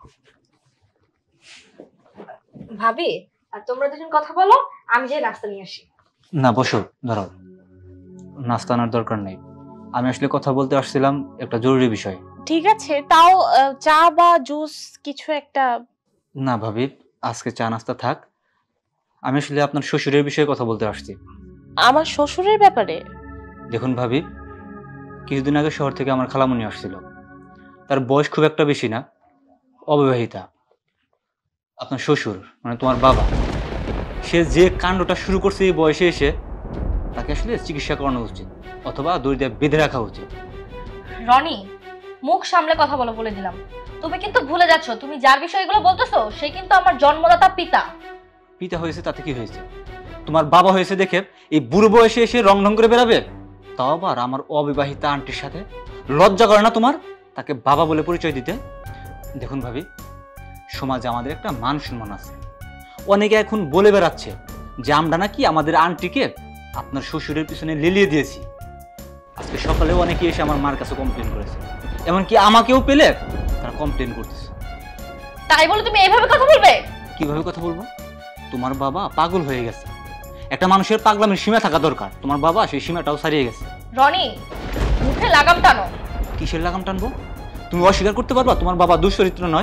ভাবি আর তোমরা দুজন কথা বলো, আমি যে নাস্তা নিয়ে আসি। না বসো, দাঁড়াও, নাস্তা আনার দরকার নেই। আমি আসলে কথা বলতে আসছিলাম একটা জরুরি বিষয়। ঠিক আছে, তাও চা বা জুস কিছু একটা। না ভাবি, আজকে চা নাস্তা থাক। আমি আসলে আপনার শ্বশুরের বিষয়ে কথা বলতে আসছি। আমার শ্বশুরের ব্যাপারে? দেখুন ভাবি, কিছুদিন আগে শহর থেকে আমার খালামণি আসছিল। তার বয়স খুব একটা বেশি না, অবিবাহিতা। আপনার শ্বশুর মানে তোমার বাবা, সে যে কাণ্ডটা শুরু করছে এই বয়সে এসে, তাকে আসলে চিকিৎসা করানো উচিত, অথবা দড়ি দিয়ে বেঁধে রাখা উচিত। রনি মুখ সামলে কথা বলো বলে দিলাম। তুমি কিন্তু ভুলে যাচ্ছ, তুমি যার বিষয়ে এগুলো বলতেছো সে কিন্তু আমার জন্মদাতা পিতা। পিতা হয়েছে তাতে কি হয়েছে? তোমার বাবা হয়েছে দেখে এই বুড়ো বয়সে এসে রং ঢং করে বেড়াবে? তাও আবার আমার অবিবাহিতা আন্টির সাথে। লজ্জা করে না তোমার তাকে বাবা বলে পরিচয় দিতে? দেখুন ভাবি, সমাজে আমাদের একটা মান সম্মান আছে। অনেকে এখন বলে বেড়াচ্ছে যে আমরা নাকি আমাদের আন্টিকে আপনার শ্বশুরের পিছনে লেলিয়ে দিয়েছি। আজকে সকালেও অনেকে এসে আমার মার কাছে কমপ্লেন করেছে, এমনকি আমাকেও পেলে তারা কমপ্লেন করতেছে। তাই বলে তুমি এইভাবে কথা বলবে? কিভাবে কথা বলবো? তোমার বাবা পাগল হয়ে গেছে। একটা মানুষের পাগলামের সীমা থাকা দরকার, তোমার বাবা সেই সীমাটাও ছাড়িয়ে গেছে। রনি মুখে লাগাম টানো। কিসের লাগাম টানবো? তুমি অস্বীকার করতে পারবা তোমার বাবা দুশ্চরিত্র নয়?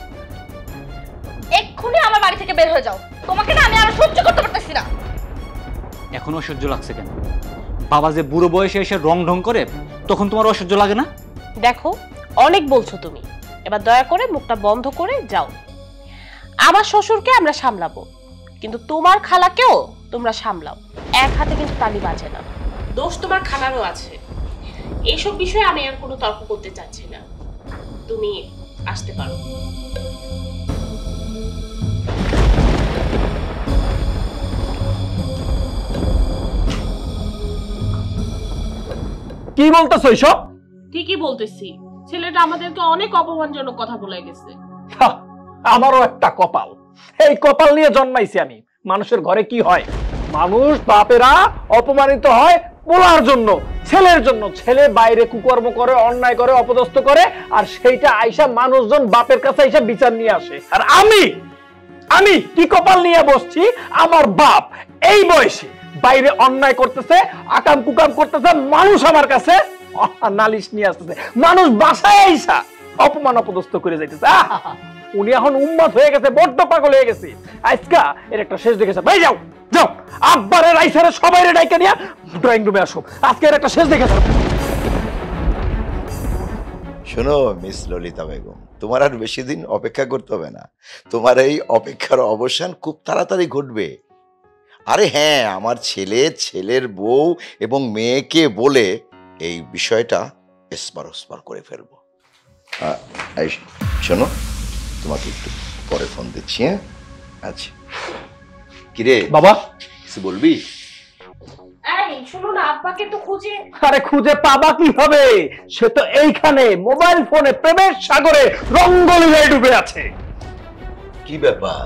এক্ষুনি আমার বাড়ি থেকে বের হয়ে যাও, তোমাকে না আমি আর সহ্য করতে পারতেছি না। এখন অসহ্য লাগছে কেন? বাবা যে বুড়ো বয়সে এসে রং ঢং করে, তখন তোমার অসহ্য লাগে না? দেখো অনেক বলছো তুমি, এবার দয়া করে মুখটা বন্ধ করে যাও। আমার শ্বশুরকে আমরা সামলাবো, কিন্তু তোমার খালাকেও তোমরা সামলাও। এক হাতে কিন্তু তালি বাজে না, দোষ তোমার খালারও আছে। এইসব বিষয়ে আমি আর কোনো তর্ক করতে চাচ্ছি না, তুমি আসতে পারো। কি বলতেছো এইসব? ঠিকই বলতেছি, ছেলেটা আমাদেরকে অনেক অপমানজনক কথা বলে গেছে। হাহ, আমারও একটা কপাল, এই কপাল নিয়ে জন্মাইছি আমি। মানুষের ঘরে কি হয়, মানুষ বাপেরা অপমানিত হয় পোলার জন্য, ছেলের জন্য। ছেলে বাইরে কুকর্ম করে, অন্যায় করে, অপদস্থ করে, আর সেইটা আইসা মানুষজন বাপের কাছে আইসা বিচার নিয়ে আসে। আর আমি আমি কি কপাল নিয়ে বসছি, আমার বাপ এই বয়সে বাইরে অন্যায় করতেছে, আকাম কুকাম করতেছে, মানুষ আমার কাছে নালিশ নিয়ে আসতেছে, মানুষ বাসায় আইসা অপমান অপদস্থ করে যাইতেছে। আহা, উনি এখন উম্মাদ হয়ে গেছে, বড্ড পাগল হয়ে গেছে। আজকা এর একটা শেষ দেখেছে। ভাই যাও যাও, আব্বারে রাইসারে সবাইরে ডাইকা নিয়ে ড্রয়িং রুমে আসো, আজকে এর একটা শেষ দেখেছে। শোনো মিস ললিতা বেগম, তোমার আর বেশি দিন অপেক্ষা করতে হবে না। তোমার এই অপেক্ষার অবসান খুব তাড়াতাড়ি ঘটবে। আরে হ্যাঁ, আমার ছেলে, ছেলের বউ এবং মেয়েকে বলে এই বিষয়টা এসপার ওসপার করে ফেলবো। আহ, এই শোনো, তোমাকে একটু পরে ফোন দিচ্ছি। হ্যাঁ, আচ্ছা। কিরে বাবা, কিছু বলবি? এই শুনো না, আব্বাকে তো খুঁজে। আরে খুঁজে পাবা কি হবে, সে তো এইখানে মোবাইল ফোনে প্রেমের সাগরে রঙ্গলীলায় ডুবে আছে। কি ব্যাপার,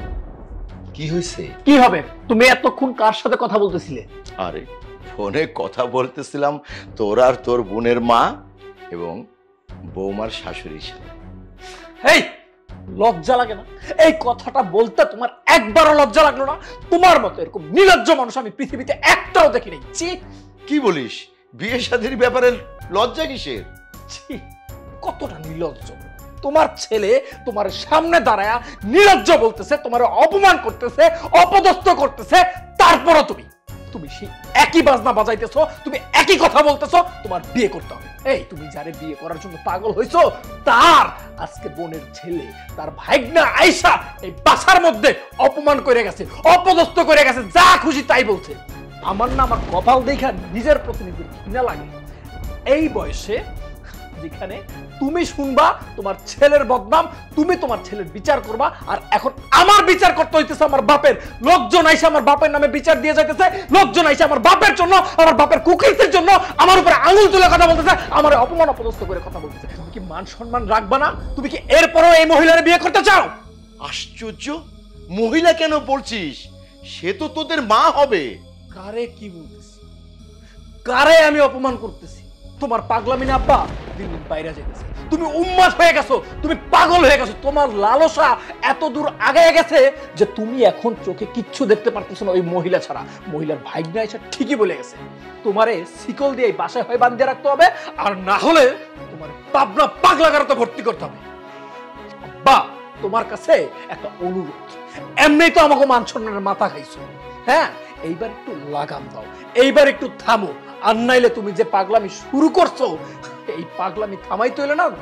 কি হয়েছে? কি হবে? তুমি এতক্ষণ কার সাথে কথা বলতেছিলে? আরে ফোনে কথা বলতেছিলাম তোর আর তোর বোনের মা এবং বৌমার শাশুড়ির সাথে। এই লজ্জা লাগে না এই কথাটা বলতে? তোমার একবারও লজ্জা লাগলো না? তোমার মতো এরকম নির্লজ্জ মানুষ আমি পৃথিবীতে একটাও দেখিনি। ছি, কি বলিস? বিয়ে শাদীর ব্যাপারে লজ্জা কিসের? ছি, কতটা নির্লজ্জ! তোমার ছেলে তোমার সামনে দাঁড়ায়া নির্লজ্জ বলতেছে, তোমার অপমান করতেছে, অপদস্থ করতেছে, তারপরও তুমি তুমি সেই একই বাজনা বাজাইতেছো, তুমি একই কথা বলতেছো তোমার বিয়ে করতে হবে। এই তুমি যারে বিয়ে করার জন্য পাগল হইছো, তার আজকে বোনের ছেলে, তার ভাইগনা আয়েশা এই বাসার মধ্যে অপমান করে গেছে, অপদস্থ করে গেছে, যা খুশি তাই বলছে। আমার না আমার কপাল দেখা নিজের প্রতি নিজের ঘৃণা লাগে। এই বয়সে যেখানে তুমি শুনবা তোমার ছেলের বদনাম, তুমি তোমার ছেলের বিচার করবা, আর এখন আমার বিচার করতে হইতেছে আমার বাপের। লোকজন আইসা আমার বাপের নামে বিচার দিয়ে যাইতেছে, লোকজন আইসা আমার বাপের জন্য, আমার বাপের কুকীর্তির জন্য আমার উপরে আঙুল তুলে কথা বলতেছে, আমার অপমান অপদস্থ করে কথা বলতেছে। তুমি কি মান সম্মান রাখবা না? তুমি কি এরপরও এই মহিলার বিয়ে করতে চাও? আশ্চর্য, মহিলা কেন বলছিস? সে তো তোদের মা হবে। কারে কি বলতেছি, কারে আমি অপমান করতেছি? তোমার পাগলামি না আব্বা দিন দিন বাইরে যেতেছে। তুমি উম্মাদ হয়ে গেছো, তুমি পাগল হয়ে গেছো, তোমার লালসা এত দূর আগায় গেছে যে তুমি এখন চোখে কিচ্ছু দেখতে পারতেছো না ওই মহিলা ছাড়া। মহিলার ভাগ্না এসে ঠিকই বলে গেছে, তোমারে শিকল দিয়ে বাসায় হয়ে বাঁধিয়ে রাখতে হবে, আর না হলে তোমার পাবনা পাগলাগারতে ভর্তি করতে হবে। আব্বা, তোমার কাছে একটা অনুরোধ, এমনিই তো আমাকে মান সম্মানের মাথা খাইছো, হ্যাঁ এইবার একটু লাগাম দাও, এইবার একটু থামো। আর নাইলে তুমি যে পাগলামি শুরু করছো, এই পাগলামি থামাইতে হইলে না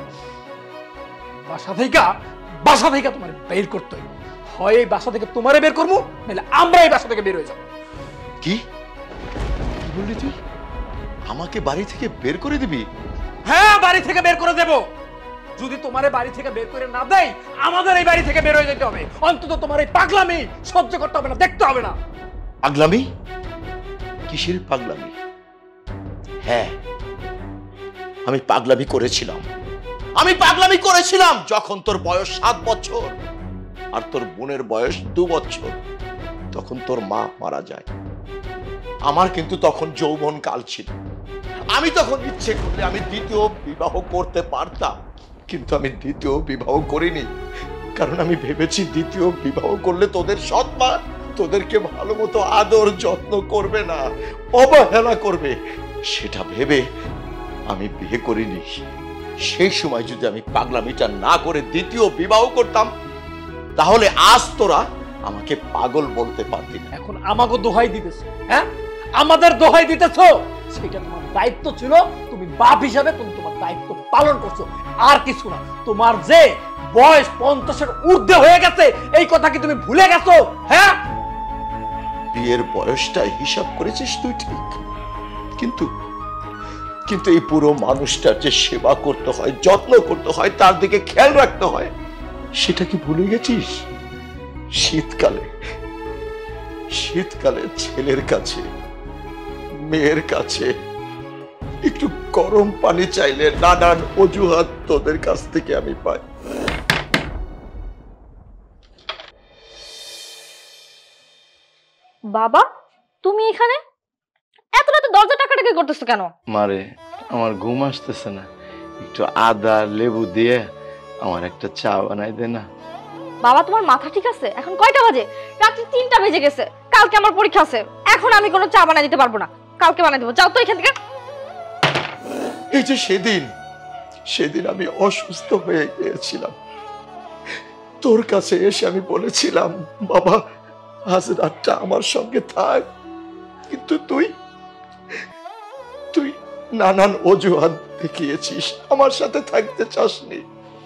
বাসা থেকে বাসা থেকে তোমার বের করতে হইব। হয় এই বাসা থেকে তোমারে বের করবো, নাহলে আমরা এই বাসা থেকে বের হয়ে যাবো। কি কি বললি তুই? আমাকে বাড়ি থেকে বের করে দিবি? হ্যাঁ, বাড়ি থেকে বের করে দেব। যদি তোমারে বাড়ি থেকে বের করে না দেয়, আমাদের এই বাড়ি থেকে বের হয়ে যেতে হবে। অন্তত তোমার এই পাগলামি সহ্য করতে হবে না, দেখতে হবে না। পাগলামি? কিসের পাগলামি? হ্যাঁ, আমি পাগলামি করেছিলাম, আমি পাগলামি করেছিলাম যখন তোর বয়স সাত বছর আর তোর বোনের বয়স দু বছর। তখন তোর মা মারা যায়। আমার কিন্তু তখন যৌবন কাল ছিল। আমি তখন ইচ্ছে করলে আমি দ্বিতীয় বিবাহ করতে পারতাম, কিন্তু আমি দ্বিতীয় বিবাহ করিনি, কারণ আমি ভেবেছি দ্বিতীয় বিবাহ করলে তোদের সৎ মা তোদেরকে ভালো মতো আদর যত্ন করবে না, অবহেলা করবে। সেটা ভেবে আমি বিয়ে করিনি। সেই সময় যদি আমি পাগলামিটা না করে দ্বিতীয় বিবাহ করতাম, তাহলে আজ তোরা আমাকে পাগল বলতে পারতি না। এখন আমাকে দোহাই দিতেছো, হ্যাঁ আমাদের দোহাই দিতেছো। সেটা তোমার দায়িত্ব ছিল, তুমি বাপ হিসাবে তুমি তোমার দায়িত্ব পালন করছো, আর কিছু না। তোমার যে বয়স পঞ্চাশের ঊর্ধ্বে হয়ে গেছে, এই কথা কি তুমি ভুলে গেছো? হ্যাঁ, বিয়ের বয়সটা হিসাব করেছিস তুই ঠিক, কিন্তু কিন্তু এই পুরো মানুষটার যে সেবা করতে হয়, যত্ন করতে হয়, তার দিকে খেয়াল রাখতে হয়, সেটা কি ভুলে গেছিস? শীতকালে শীতকালে ছেলের কাছে, মেয়ের কাছে একটু গরম পানি চাইলে নানান অজুহাত তোদের কাছ থেকে আমি পাই। বাবা তুমি এখানে এত রাতে দরজা টাকাটাকি করতেছো কেন? মারে আমার ঘুম আসতেছে না, একটু আদা লেবু দিয়ে আমার একটা চা বানাই দে না। বাবা তোমার মাথা ঠিক আছে? এখন কয়টা বাজে? রাত্রি তিনটা বেজে গেছে। কালকে আমার পরীক্ষা আছে, এখন আমি কোনো চা বানাই দিতে পারবো না, কালকে বানাই দেবো। যাও তো এখান থেকে। এই যে সেদিন সেদিন আমি অসুস্থ হয়ে গিয়েছিলাম, তোর কাছে এসে আমি বলেছিলাম বাবা আজ রাতটা আমার সঙ্গে থাক, কিন্তু তুই তুই নানান অজুহাত দেখিয়েছিস, আমার সাথে থাকতে চাসনি।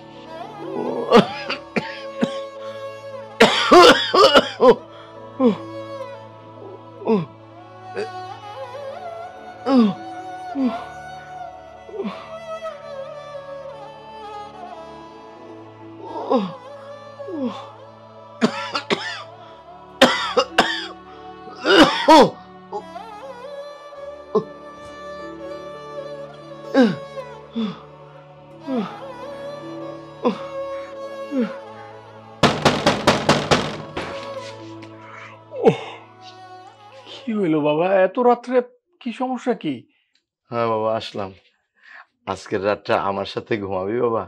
কি হইলো বাবা, এত রাত্রে কি সমস্যা কি? হ্যাঁ বাবা আসলাম, আজকের রাতটা আমার সাথে ঘুমাবি বাবা?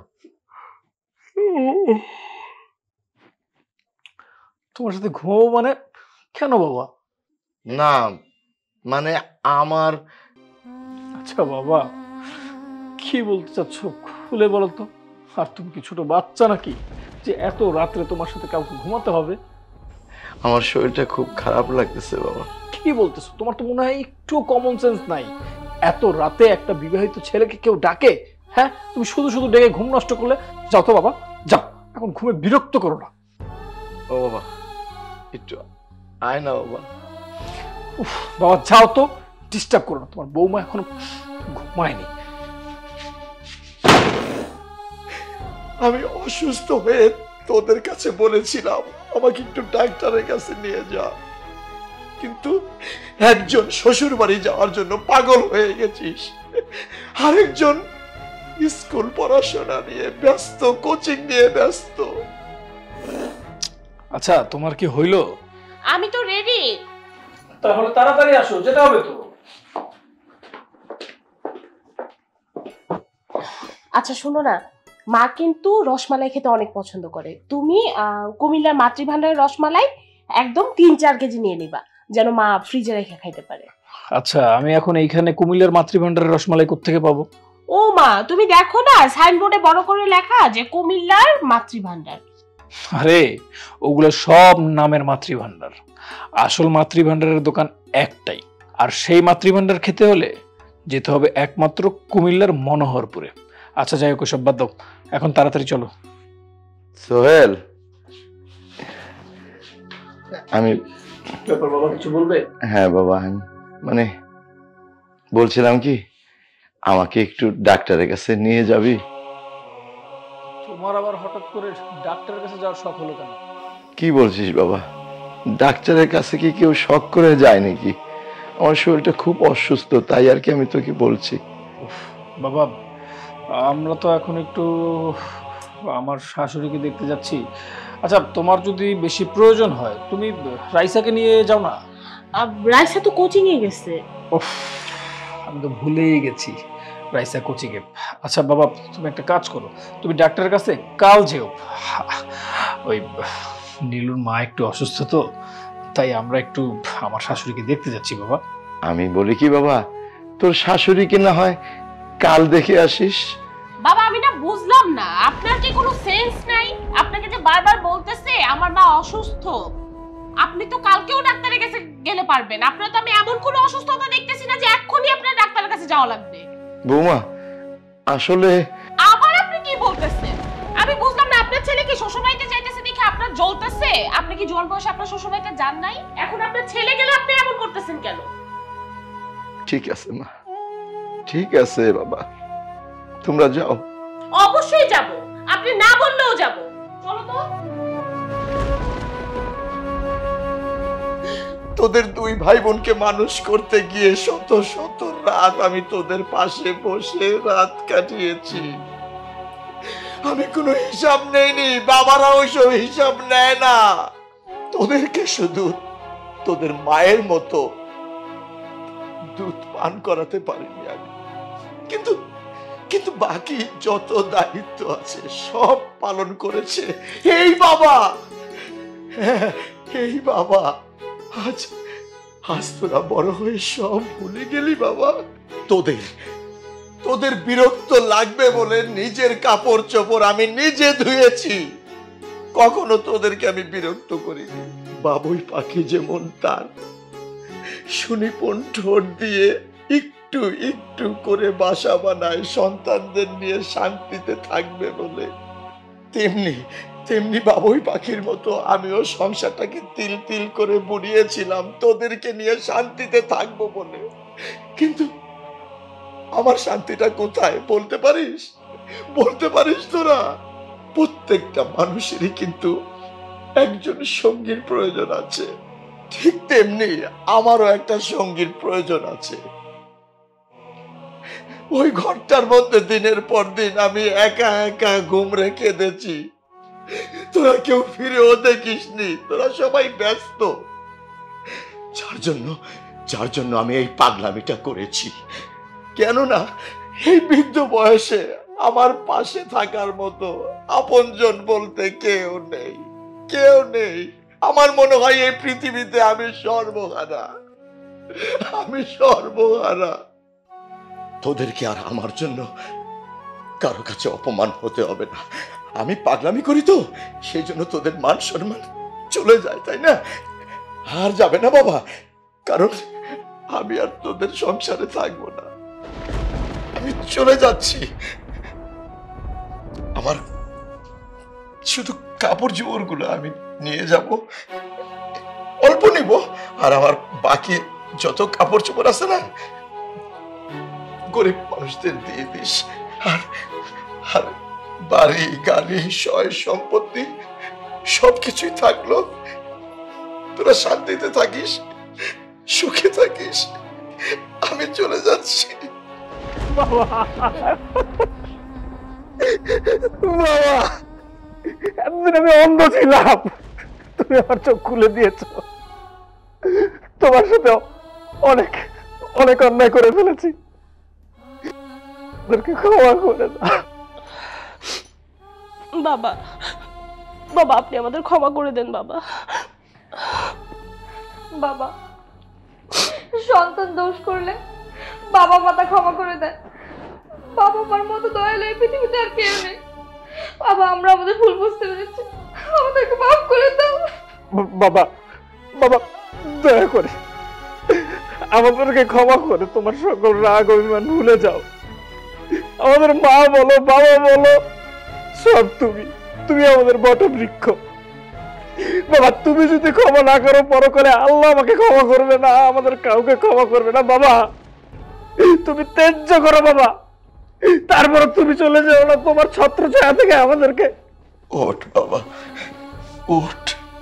তোমার সাথে ঘুমাবো মানে? কেন বাবা? না মানে আমার। আচ্ছা বাবা কি বলতে চাচ্ছ খুলে বলো তো। আর তুমি কি ছোট বাচ্চা নাকি যে এত রাত্রে তোমার সাথে কাউকে ঘুমাতে হবে? আমার শরীরটা খুব খারাপ লাগতেছে বাবা। কি বলতেছো? তোমার তো মনে হয় একটু কমন সেন্স নাই। এত রাতে একটা বিবাহিত ছেলেকে কেউ ডাকে? হ্যাঁ, তুমি শুধু শুধু ডেকে ঘুম নষ্ট করলে। যাও তো বাবা, যাও, এখন ঘুমে বিরক্ত করো না। ও বাবা একটু আয় না বাবা। উফ বাবা যাও তো, ডিস্টার্ব করো না, তোমার বৌমা এখনো ঘুমায়নি। আমি অসুস্থ হয়ে তোদের কাছে বলেছিলাম আমাকে একটু ডাক্তারের কাছে নিয়ে যা, কিন্তু একজন শ্বশুর বাড়ি যাওয়ার জন্য পাগল হয়ে গেছিস, আরেকজন স্কুল পড়াশোনা নিয়ে ব্যস্ত, কোচিং নিয়ে ব্যস্ত। আচ্ছা তোমার কি হইলো? আমি তো রেডি। তাহলে তাড়াতাড়ি আসো, যেতে হবে তো। আচ্ছা শোনো না, মা কিন্তু রসমালাই খেতে অনেক পছন্দ করে। তুমি কুমিল্লার মাতৃভান্ডারের রসমালাই একদম তিন চার কেজি নিয়ে নিবা, যেন মা ফ্রিজে রেখে খাইতে পারে। আচ্ছা আমি এখন এইখানে কুমিল্লার মাতৃভান্ডারের রসমালাই কোত্থেকে পাবো? ও মা তুমি দেখো না, সাইনবোর্ডে বড় করে লেখা যে কুমিল্লার মাতৃভান্ডার। আরে ওগুলো সব নামের মাতৃভান্ডার, আসল মাতৃভান্ডারের দোকান একটাই। আর সেই মাতৃভান্ডার খেতে হলে যেতে হবে একমাত্র কুমিল্লার মনোহরপুরে। আচ্ছা যাই হোক, সব বাদ দাও, এখন তাড়াতাড়ি চলো। সোহেল আমি ব্যাপার বাবা কিছু বলবে? হ্যাঁ বাবা আমি মানে বলছিলাম কি আমাকে একটু ডাক্তারের কাছে নিয়ে যাবি? তোমার আবার হঠাৎ করে ডাক্তারের কাছে যাওয়ার শখ হলো কেন? কি বলছিস বাবা, ডাক্তারের কাছে কি কেউ শখ করে যায় নাকি? আমার শরীরটা খুব অসুস্থ, তাই আর কি আমি তোকে বলছি। বাবা আমরা তো এখন একটু আমার শাশুড়িকে দেখতে যাচ্ছি। আচ্ছা তোমার যদি বেশি প্রয়োজন হয় তুমি রাইসাকে নিয়ে যাও না। রাইসা তো কোচিং এ গেছে। উফ আমি তো ভুলেই গেছি রাইসা কোচিং এ। আচ্ছা বাবা তুমি একটা কাজ করো, তুমি ডাক্তারের কাছে কাল যেও। ওই নীলুর মা একটু অসুস্থ তো, তাই আমরা একটু আমার শাশুড়িকে দেখতে যাচ্ছি বাবা। আমি বলি কি বাবা, তোর শাশুড়িকে না হয় কাল দেখে আসিস। বাবা আমি না বুঝলাম না, আপনার কি কোনো সেন্স নাই? আপনাকে যে বারবার বলতেছে আমার মা অসুস্থ, আপনি তো কালকেও ডাক্তারের কাছে গেলে পারবেন। আপনার তো আমি এমন কোনো অসুস্থতা দেখতেছি না যে এক্ষুনি আপনার ডাক্তারের কাছে যাওয়া লাগবে। বৌমা আসলে আবার আপনি কি বলতেছেন? আমি বুঝলাম না, আপনার ছেলে কি শ্বশুরবাড়িতে যাইতেছে দেখে আপনার জ্বলতেছে? আপনি কি জোয়ান বয়সে আপনার শ্বশুরবাড়িতে যান নাই? এখন আপনার ছেলে গেলে আপনি এমন করতেছেন কেন? ঠিক আছে মা, ঠিক আছে বাবা, তোমরা যাও। অবশ্যই যাব, আপনি না বললেও যাব। চলো তো। তোদের দুই ভাই বোনকে মানুষ করতে গিয়ে শত শত রাত আমি তোদের পাশে বসে রাত কাটিয়েছি। আমি কোনো হিসাব নেইনি, বাবারা ওইসব হিসাব নেয় না। তোদেরকে শুধু তোদের মায়ের মতো দুধ পান করাতে পারিনি আমি, কিন্তু কিন্তু বাকি যত দায়িত্ব আছে সব পালন করেছে এই বাবা। হ্যাঁ, এই বাবা। আজ আজ তোরা বড় হয়ে সব ভুলে গেলি বাবা। তোদের তোদের বিরক্ত লাগবে বলে নিজের কাপড় চোপড় আমি নিজে ধুয়েছি, কখনো তোদেরকে আমি বিরক্ত করিনি। বাবুই পাখি যেমন তার সুনিপুণ ঠোঁট দিয়ে একটু একটু করে বাসা বানায় সন্তানদের নিয়ে শান্তিতে থাকবে বলে, তেমনি তেমনি বাবুই পাখির মতো আমিও সংসারটাকে তিল তিল করে বুড়িয়েছিলাম তোদেরকে নিয়ে শান্তিতে থাকবো বলে। কিন্তু আমার শান্তিটা কোথায় বলতে পারিস? বলতে পারিস তোরা? প্রত্যেকটা মানুষেরই কিন্তু একজন সঙ্গীর প্রয়োজন আছে, ঠিক তেমনি আমারও একটা সঙ্গীর প্রয়োজন আছে। ওই ঘরটার মধ্যে দিনের পর দিন আমি একা একা ঘুমরে কেঁদেছি। তোরা কেউ ফিরেও দেখিসনি, তোরা সবাই ব্যস্ত। যার জন্য যার জন্য আমি এই পাগলামিটা করেছি। কেননা এই বৃদ্ধ বয়সে আমার পাশে থাকার মতো আপনজন বলতে কেউ নেই, কেউ নেই। আমার মনে হয় এই পৃথিবীতে আমি সর্বহারা, আমি সর্বহারা। তোদেরকে আর আমার জন্য কারো কাছে অপমান হতে হবে না। আমি পাগলামি করি তো সেই জন্য তোদের মান সম্মান চলে যায়, তাই না? আর যাবে না বাবা, কারণ আমি আর তোদের সংসারে থাকবো না, আমি চলে যাচ্ছি। আমার শুধু কাপড় চোপড় গুলো আমি নিয়ে যাব, অল্প নিব, আর আমার বাকি যত কাপড় চোপড় আছে না গরিব মানুষদের দিয়ে দিস। আর আর বাড়ি গাড়ি সয় সম্পত্তি সবকিছুই থাকলো, তোরা শান্তিতে থাকিস, সুখে থাকিস। আমি চলে যাচ্ছি বাবা। বাবা, এতদিন আমি অন্ধ ছিলাম, তুমি আমার চোখ খুলে দিয়েছ। তোমার সাথে অনেক অনেক অন্যায় করে ফেলেছি, ক্ষমা করে দাও। বাবা, বাবা আপনি আমাদের ক্ষমা করে দেন বাবা। বাবা, সন্তান দোষ করলে বাবা মাতা ক্ষমা করে দেয়। বাবা মার মতো দয়ালু এই পৃথিবীতে আর কেউ নেই। বাবা, আমরা আমাদের ভুল বুঝতে পেরেছি, আমাদেরকে মাফ করে দাও। বাবা, বাবা দয়া করে আমাদেরকে ক্ষমা করে তোমার সকল রাগ অভিমান ভুলে যাও। আমাদের মা বলো, বাবা বলো, সব তুমি। তুমি আমাদের বটবৃক্ষ। বাবা, তুমি যদি ক্ষমা না করো পরকালে আল্লাহ আমাকে ক্ষমা করবে না, আমাদের কাউকে ক্ষমা করবে না। বাবা, তুমি ত্যায্য করো বাবা, তারপর তুমি চলে যাও না তোমার ছত্র ছায়া থেকে আমাদেরকে। ওঠ বাবা, ওঠ।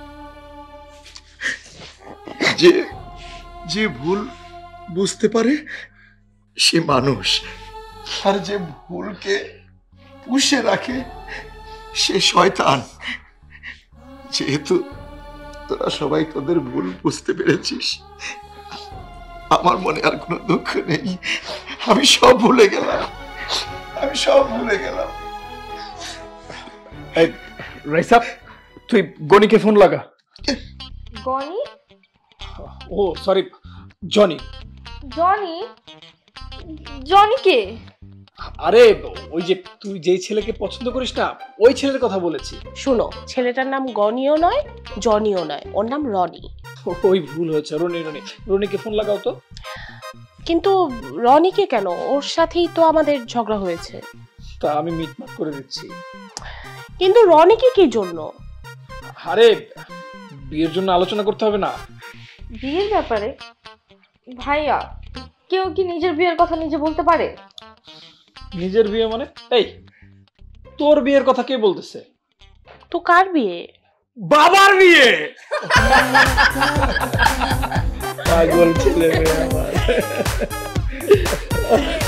যে যে ভুল বুঝতে পারে সে মানুষ, আর যে ভুলকে পুষে রাখে সে শয়তান। যেহেতু তোরা সবাই তোদের ভুল বুঝতে পেরেছিস, আমার মনে আর কোনো দুঃখ নেই। আমি সব ভুলে গেলাম, আমি সব ভুলে গেলাম। রাইসা, তুই গনিকে ফোন লাগা। Gani? Oh sorry, Johnny. Johnny? Johnny কে? আরে ওই যে তুই যেই ছেলেকে পছন্দ করিস না, ওই ছেলের কথা বলেছি। শুনো, ছেলেটার নাম গনিও নয় জনিও নয়, ওর নাম রনি। ওই ভুল হয়েছে, রনি রনি। রনিকে ফোন লাগাও তো। কিন্তু রনিকে কেন? ওর সাথেই তো আমাদের ঝগড়া হয়েছে। তা আমি মিটমাট করে দিচ্ছি। কিন্তু রনিকে কি জন্য? আরে বিয়ের জন্য আলোচনা করতে হবে না? বিয়ের ব্যাপারে? ভাইয়া, কেউ কি নিজের বিয়ের কথা নিজে বলতে পারে? নিজের বিয়ে মানে? এই তোর বিয়ের কথা কে বলতেছে? তো কার বিয়ে? বাবার বিয়ে। পাগল ছেলে মেয়ে আমার